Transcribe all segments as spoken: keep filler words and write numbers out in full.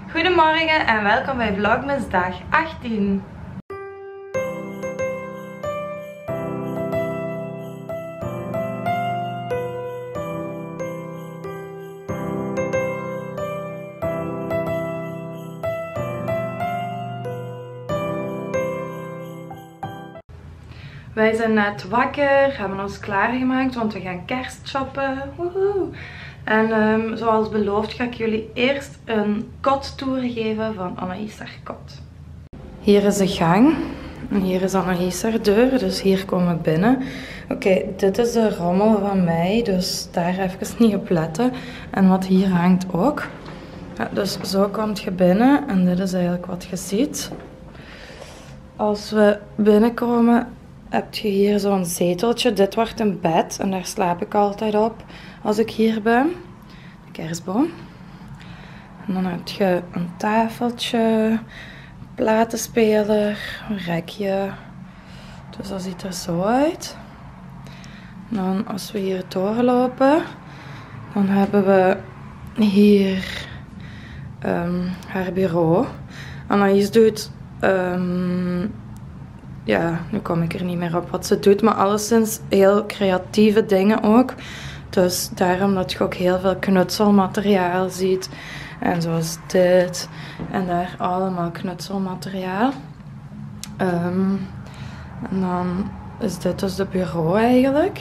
Goedemorgen en welkom bij Vlogmas dag achttien. Wij zijn net wakker, hebben ons klaargemaakt, want we gaan kerstshoppen. Woehoe. En um, zoals beloofd ga ik jullie eerst een kottour geven van Anaïs haar kot. Hier is de gang. En hier is Anaïs haar deur, dus hier komen we binnen. Oké, okay, dit is de rommel van mij, dus daar even niet op letten. En wat hier hangt ook. Ja, dus zo kom je binnen en dit is eigenlijk wat je ziet. Als we binnenkomen heb je hier zo'n zeteltje. Dit wordt een bed en daar slaap ik altijd op als ik hier ben. De kerstboom. En dan heb je een tafeltje, platenspeler, een rekje. Dus dat ziet er zo uit. En dan als we hier doorlopen, dan hebben we hier um, haar bureau. Anaïs doet... Um, Ja, nu kom ik er niet meer op wat ze doet, maar alleszins heel creatieve dingen ook. Dus daarom dat je ook heel veel knutselmateriaal ziet. En zoals dit. En daar allemaal knutselmateriaal. Um, en dan is dit dus de bureau eigenlijk.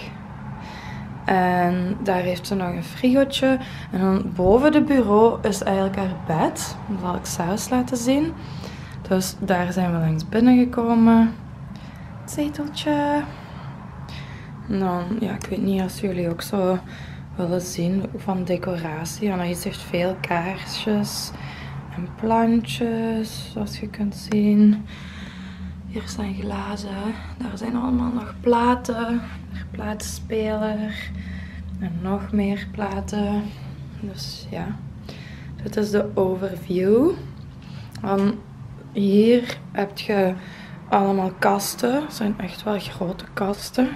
En daar heeft ze nog een frigootje. En dan boven de bureau is eigenlijk haar bed. Dat zal ik zelfs laten zien. Dus daar zijn we langs binnengekomen. Zeteltje. En dan, ja, ik weet niet als jullie ook zo willen zien van decoratie. Anaïs heeft veel kaarsjes en plantjes, zoals je kunt zien. Hier zijn glazen. Daar zijn allemaal nog platen. Een platenspeler. En nog meer platen. Dus ja, dit is de overview. Dan hier heb je allemaal kasten. Het zijn echt wel grote kasten.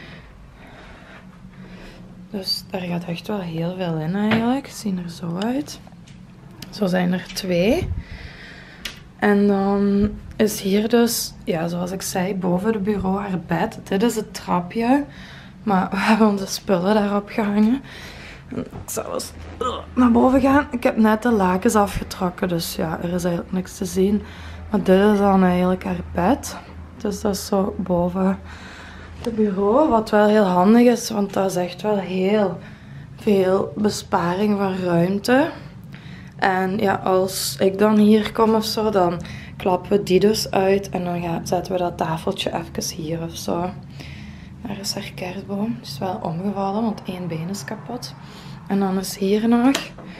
Dus daar gaat echt wel heel veel in eigenlijk. Ze zien er zo uit. Zo zijn er twee. En dan is hier dus, ja, zoals ik zei, boven de bureau haar bed. Dit is het trapje. Maar we hebben onze spullen daarop gehangen. Ik zal eens naar boven gaan. Ik heb net de lakens afgetrokken. Dus ja, er is eigenlijk niks te zien. Maar dit is dan eigenlijk haar bed. Dus dat is zo boven het bureau. Wat wel heel handig is, want dat is echt wel heel veel besparing van ruimte. En ja, als ik dan hier kom of zo, dan klappen we die dus uit. En dan gaan, zetten we dat tafeltje even hier of zo. Daar is haar kerstboom. Die is wel omgevallen, want één been is kapot. En dan is hier nog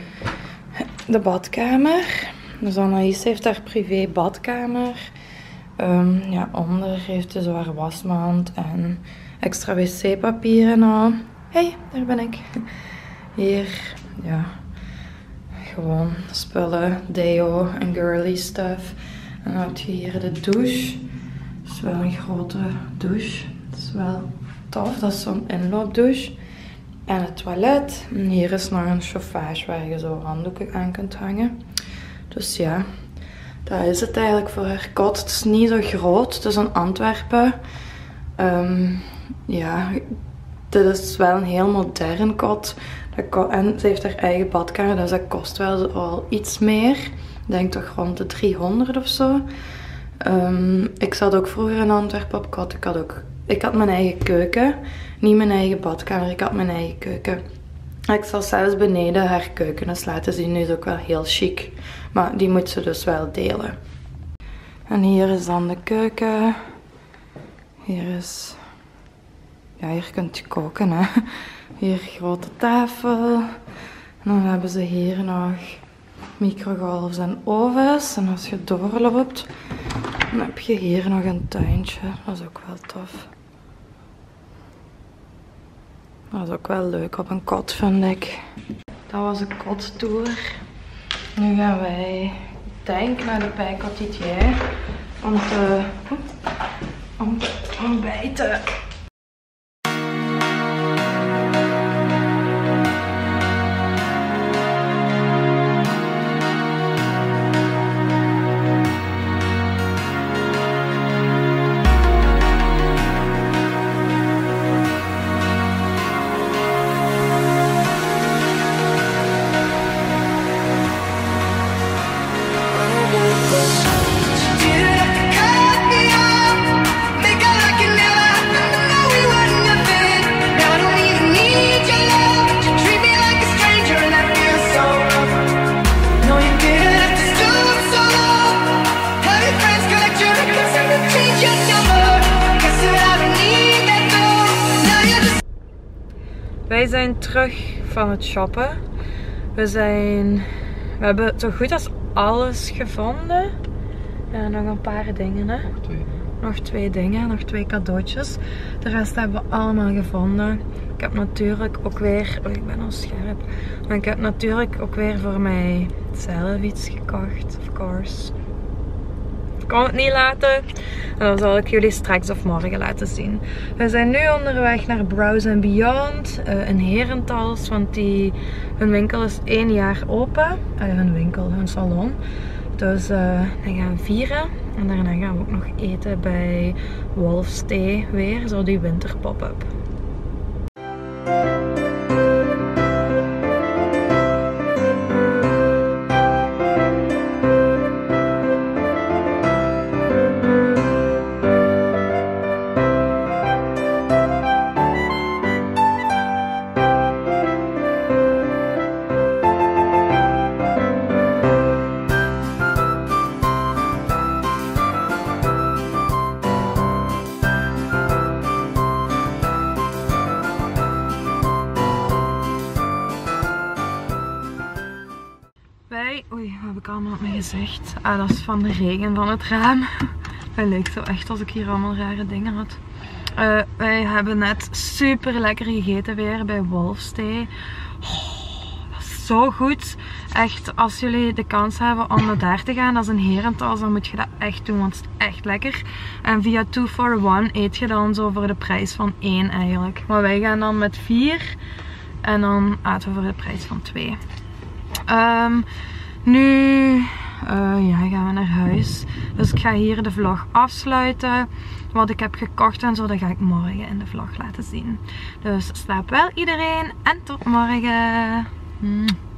de badkamer. Dus Anaïs heeft haar privé badkamer. Um, ja, onder heeft ze zo haar wasmand en extra wc-papier en al. Hey, daar ben ik. Hier, ja, gewoon spullen, deo en girly stuff. En dan heb je hier de douche. Dat is wel een grote douche. Dat is wel tof, dat is zo'n inloopdouche. En het toilet. En hier is nog een chauffage waar je zo handdoeken aan kunt hangen. Dus ja, dat is het eigenlijk voor haar kot. Het is niet zo groot, het is een Antwerpen. Um, ja, dit is wel een heel modern kot. En ze heeft haar eigen badkamer, dus dat kost wel al iets meer. Ik denk toch rond de driehonderd of zo. Um, ik zat ook vroeger in Antwerpen op kot. Ik had ook, ik had mijn eigen keuken. Niet mijn eigen badkamer, ik had mijn eigen keuken. Ik zal zelfs beneden haar keuken eens laten zien. Die is ook wel heel chic. Maar die moet ze dus wel delen. En hier is dan de keuken. Hier is... Ja, hier kunt je koken, hè. Hier grote tafel. En dan hebben ze hier nog microgolfs en ovens. En als je doorloopt, dan heb je hier nog een tuintje. Dat is ook wel tof. Dat is ook wel leuk op een kot, vind ik. Dat was een kottour. Nu gaan wij, denk naar de Pay Cotidier om te om, ontbijten. Wij zijn terug van het shoppen. We zijn... We hebben zo goed als alles gevonden. Ja, nog een paar dingen, hè. Nog twee. Nog twee dingen, nog twee cadeautjes. De rest hebben we allemaal gevonden. Ik heb natuurlijk ook weer... Oh, ik ben al scherp. Maar ik heb natuurlijk ook weer voor mij zelf iets gekocht, of course. Ik kon het niet laten. En dan zal ik jullie straks of morgen laten zien. We zijn nu onderweg naar Browse and Beyond uh, in Herentals. Want die, hun winkel is één jaar open. Uh, hun winkel, hun salon. Dus uh, dan gaan we vieren. En daarna gaan we ook nog eten bij Wolfstay weer. Zo die winter pop-up. Wij, oei, wat heb ik allemaal op mijn gezicht? Ah, dat is van de regen van het raam. Het lijkt zo echt als ik hier allemaal rare dingen had. Uh, wij hebben net super lekker gegeten weer bij Wolfstay. Oh, dat is zo goed. Echt, als jullie de kans hebben om naar daar te gaan, dat is een Herentals, dan moet je dat echt doen, want het is echt lekker. En via two for one eet je dan zo voor de prijs van één eigenlijk. Maar wij gaan dan met vier en dan eten we voor de prijs van twee. Um, nu uh, ja, gaan we naar huis. Dus ik ga hier de vlog afsluiten. Wat ik heb gekocht en zo, dat ga ik morgen in de vlog laten zien. Dus slaap wel iedereen en tot morgen. Mm.